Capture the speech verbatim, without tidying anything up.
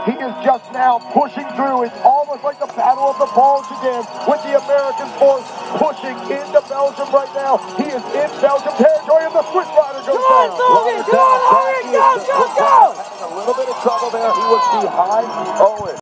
He is just now pushing through. It's almost like the battle of the balls again with the American force pushing into Belgium right now. He is in Belgium territory and the Swiss rider goes down. Come on, Logan! Come on, Logan! Go, go, go! Having a little bit of trouble there. He was behind Owen.